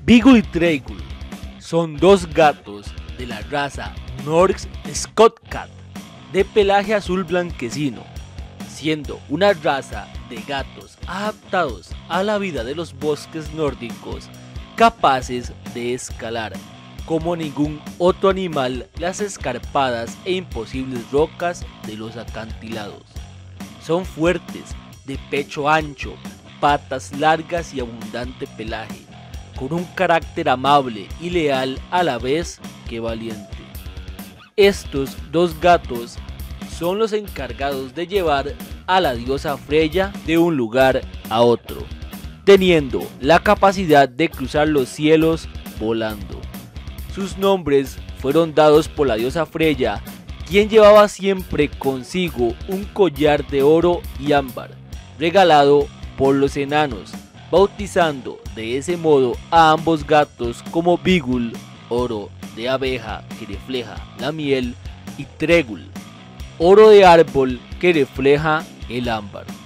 Beagle y Threagle son dos gatos de la raza Norsk Scott Cat de pelaje azul blanquecino, siendo una raza de gatos adaptados a la vida de los bosques nórdicos, capaces de escalar como ningún otro animal las escarpadas e imposibles rocas de los acantilados. Son fuertes, de pecho ancho, patas largas y abundante pelaje, con un carácter amable y leal a la vez que valiente. Estos dos gatos son los encargados de llevar a la diosa Freya de un lugar a otro, teniendo la capacidad de cruzar los cielos volando. Sus nombres fueron dados por la diosa Freya, quien llevaba siempre consigo un collar de oro y ámbar, regalado por los enanos, bautizando de ese modo a ambos gatos como Beagle, oro de abeja que refleja la miel, y Threagle, oro de árbol que refleja el ámbar.